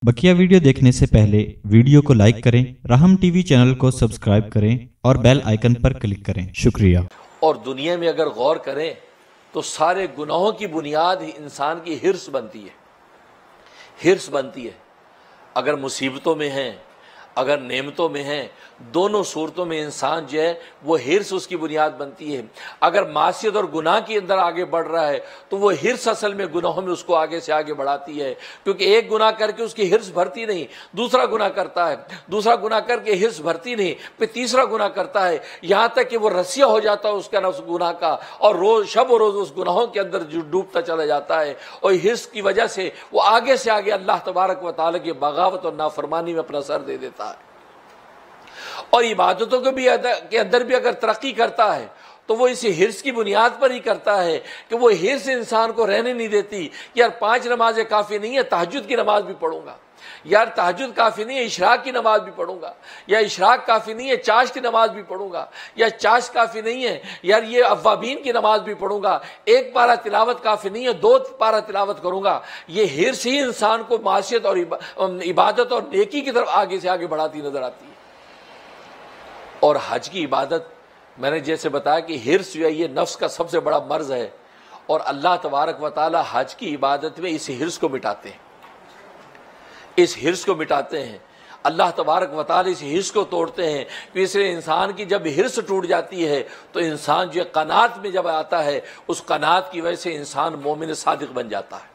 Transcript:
बकिया video देखने से पहले वीडियो को लाइक करें, राहम टीवी चैनल को सब्सक्राइब करें और बेल आइकन पर क्लिक करें। शुक्रिया। और दुनिया में अगर गौर करें तो सारे गुनाहों की बुनियाद ही इंसान की हिर्स बनती है। हिर्स बनती है। अगर मुसीबतों में है, अगर नेमतों में है, दोनों सूरतों में इंसान जो है वो हिर्स उसकी बुनियाद बनती है। अगर मासियत और गुनाह के अंदर आगे बढ़ रहा है तो वो हिर्स असल में गुनाहों में उसको आगे से आगे बढ़ाती है, क्योंकि एक गुनाह करके उसकी हिर्स भरती नहीं, दूसरा गुनाह करता है, दूसरा गुनाह करके हिर्स भरती नहीं, फिर तीसरा गुनाह करता है, यहाँ तक कि वो रस्सिया हो जाता है उसका उस गुनाह का, और रोज शब और रोज उस गुनाहों के अंदर डूबता चला जाता है। और हिर्स की वजह से वो आगे से आगे अल्लाह तबारक व तआला की बगावत और नाफरमानी में अपना सर दे देता है। और इबादतों के अंदर भी अगर तरक्की करता है तो वो इसी हिर्स की बुनियाद पर ही करता है कि वो हिर्स इंसान को रहने नहीं देती। यार 5 नमाजें काफ़ी नहीं है, तहज्जुद की नमाज भी पढ़ूंगा, यार तहज्जुद काफ़ी नहीं है, इशराक की नमाज भी पढ़ूंगा, या इशराक काफ़ी नहीं है, चाश की नमाज भी पढ़ूंगा, या चाश काफ़ी नहीं है, यार ये अव्वाबीन की नमाज भी पढ़ूंगा, 1 पारा तिलावत काफ़ी नहीं है, 2 पारा तिलावत करूंगा। ये हिर्स ही इंसान को मासियत और इबादत और नेकी की तरफ आगे से आगे बढ़ाती नजर आती है। और हज की इबादत, मैंने जैसे बताया कि हिर्स जो है ये नफ्स का सबसे बड़ा मर्ज है, और अल्लाह तबारक व तआला हज की इबादत में इस हिर्स को मिटाते हैं, इस हिर्स को मिटाते हैं। अल्लाह तबारक व तआला इस हिर्स को तोड़ते हैं। कि इसलिए इंसान की जब हिर्स टूट जाती है तो इंसान जो कनात में जब आता है, उस कनात की वजह से इंसान मोमिन सादिक बन जाता है।